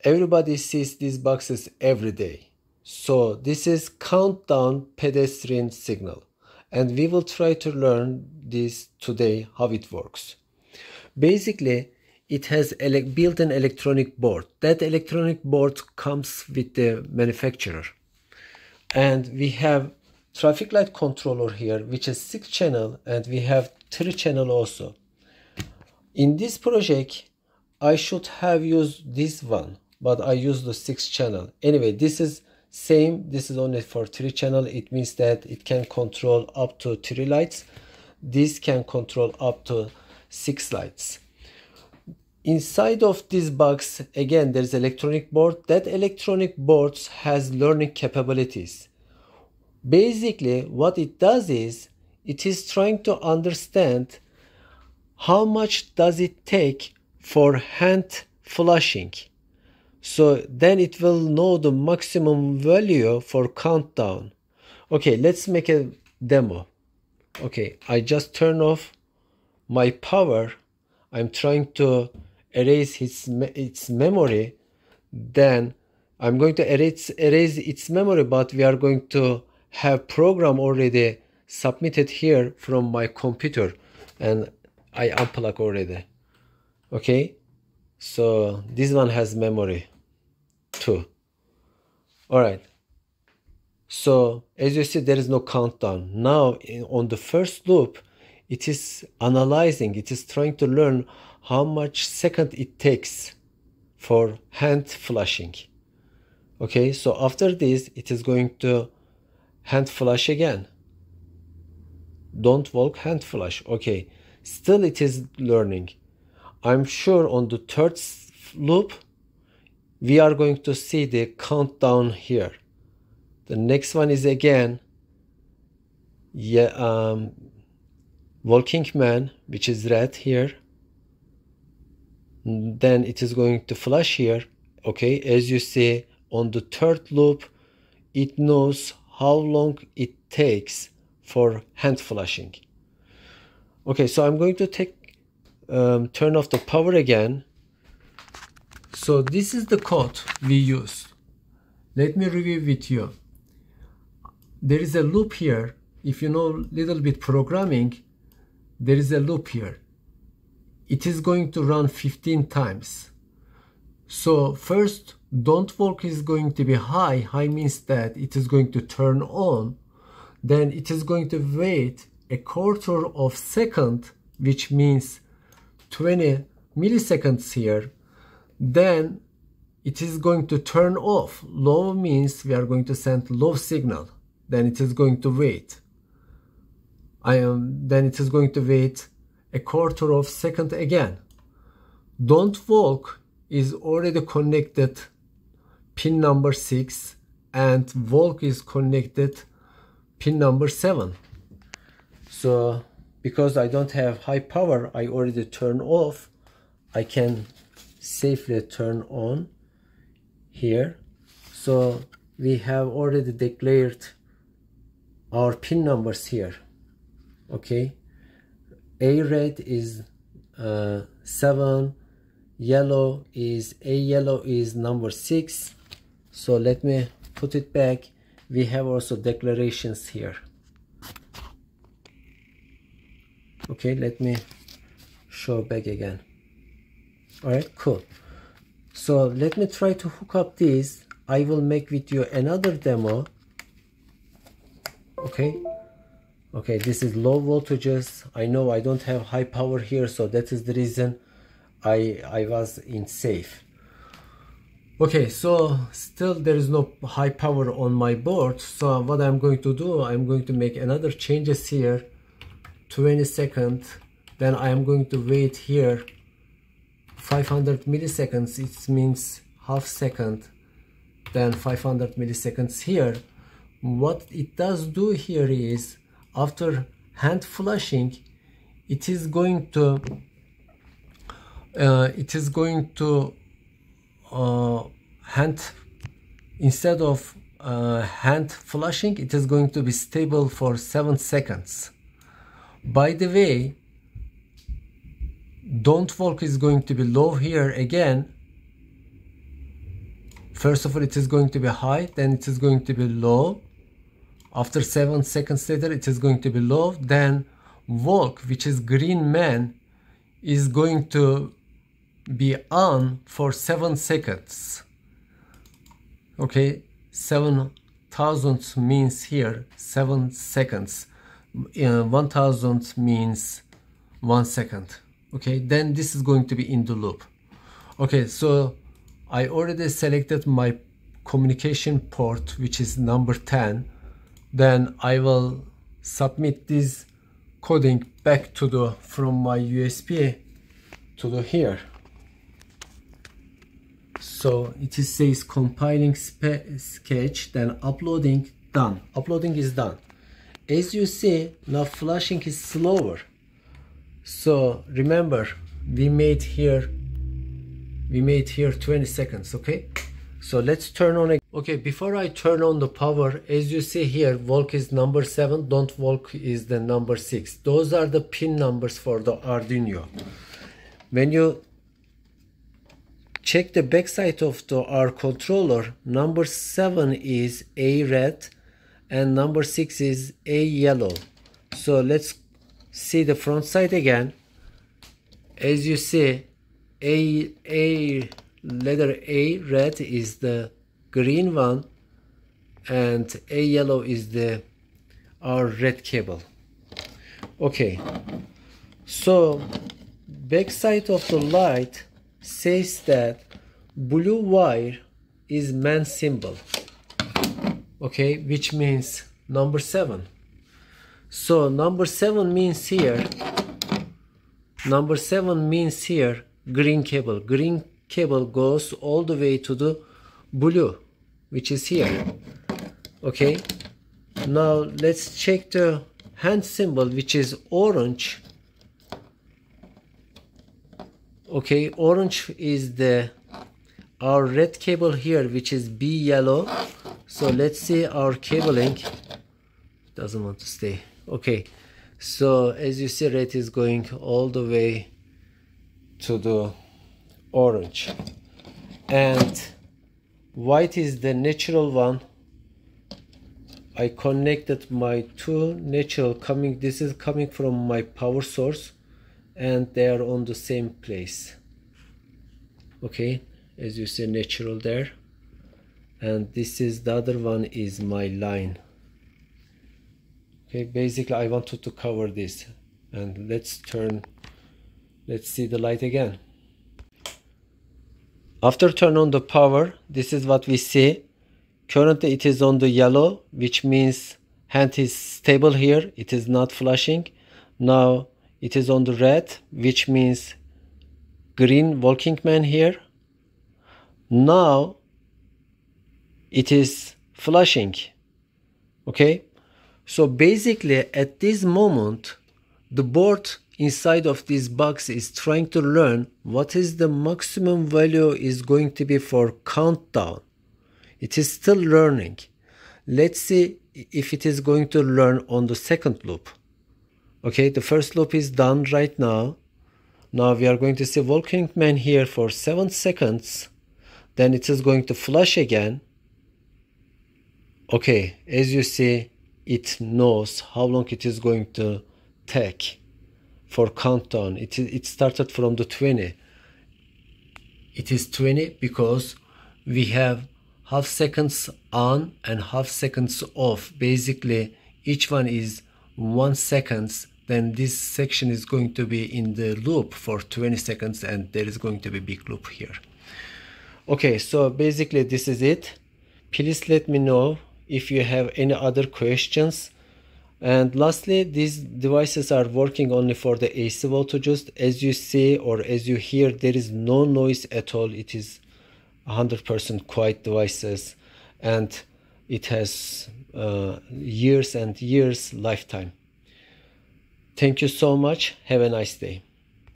everybody sees these boxes every day. So this is countdown pedestrian signal. And we will try to learn this today, how it works. Basically, it has a built-in electronic board. That electronic board comes with the manufacturer. And we have traffic light controller here, which is 6 channel, and we have 3 channel also. In this project, I should have used this one, but I used the 6 channel. Anyway, this is same. This is only for 3 channel. It means that it can control up to 3 lights. This can control up to 6 lights. Inside of this box, again, there is electronic board. That electronic board has learning capabilities. Basically, what it does is, it is trying to understand how much does it take for hand flashing. So then it will know the maximum value for countdown. Okay, let's make a demo. Okay, I just turn off my power. I'm trying to erase its memory. Then I'm going to erase its memory, but we are going to have program already submitted here from my computer, and I unplug already. Okay, so this one has memory too. All right, so as you see, there is no countdown. Now on the first loop, it is analyzing, it is trying to learn how much second it takes for hand flashing. Okay, so after this, it is going to hand flash again. Don't walk, hand flash. Okay, still it is learning. I'm sure on the third loop, we are going to see the countdown here. The next one is again, walking man, which is red here. Then it is going to flash here. Okay, as you see, on the third loop, it knows how long it takes for hand flashing. Okay, so I'm going to turn off the power again. So this is the code we use. Let me review with you. There is a loop here. If you know a little bit programming, there is a loop here. It is going to run 15 times. So first, don't walk is going to be high. High means that it is going to turn on. Then it is going to wait a quarter of second, which means 20 milliseconds here. Then it is going to turn off. Low means we are going to send low signal. Then it is going to wait. Then it is going to wait a quarter of second again. Don't walk is already connected pin number 6, and walk is connected pin number 7. So because I don't have high power, I already turn off. I can safely turn on here. So we have already declared our pin numbers here. Okay, A red is 7, yellow is number 6. So let me put it back. We have also declarations here. Okay, let me show back again. All right, cool. So let me try to hook up these. I will make with you another demo. Okay, this is low voltages. I know I don't have high power here, so that is the reason I was in safe. Okay, so still there is no high power on my board. So what I'm going to do, I'm going to make another changes here, 20 seconds. Then I am going to wait here 500 milliseconds. It means half second. Then 500 milliseconds here. What it does do here is, after hand flashing, it is going to instead of hand flashing, it is going to be stable for 7 seconds. By the way, don't walk is going to be low here again. First of all, it is going to be high, then it is going to be low. After 7 seconds later, it is going to be low. Then walk, which is green man, is going to be on for 7 seconds. Okay, 7,000 means here 7 seconds. 1,000 means 1 second. Okay, then this is going to be in the loop. Okay, so I already selected my communication port, which is number 10. Then I will submit this coding back to the from my USB to the here. So it says compiling sketch, then uploading done. Uploading is done. As you see, now flashing is slower. So remember, we made here 20 seconds. Okay, so let's turn on it. Okay, before I turn on the power, as you see here, walk is number 7, don't walk is the number 6. Those are the pin numbers for the Arduino. When you check the backside of our controller, number 7 is A red and number 6 is A yellow. So let's see the front side again. As you see, letter A red is the green one and A yellow is our red cable. Okay, so backside of the light says that blue wire is man symbol. Okay, which means number 7. So number 7 means here green cable. Green cable goes all the way to the blue, which is here. Okay, now let's check the hand symbol, which is orange. Okay, orange is our red cable here, which is B yellow. So let's see our cabling. Doesn't want to stay. Okay, so as you see, red is going all the way to the orange and white is the natural one. I connected my two natural coming. This is coming from my power source and they are on the same place. Okay, as you see, natural there, and this is the other one is my line. Okay, basically I wanted to cover this, and let's see the light again. After turn on the power, this is what we see. Currently it is on the yellow, which means hand is stable here, it is not flashing. Now it is on the red, which means green walking man here. Now it is flashing. Okay, so basically at this moment the board inside of this box is trying to learn what is the maximum value is going to be for countdown. It is still learning. Let's see if it is going to learn on the second loop. Okay, the first loop is done right now. Now we are going to see walking man here for 7 seconds. Then it is going to flash again. Okay, as you see, it knows how long it is going to take for countdown. It started from the 20. It is 20 because we have half seconds on and half seconds off. Basically each one is 1 second. Then this section is going to be in the loop for 20 seconds and there is going to be big loop here. Okay, so basically this is it. Please let me know if you have any other questions. And lastly, these devices are working only for the AC voltages. As you see or as you hear, there is no noise at all. It is 100% quiet devices and it has years and years lifetime. Thank you so much. Have a nice day.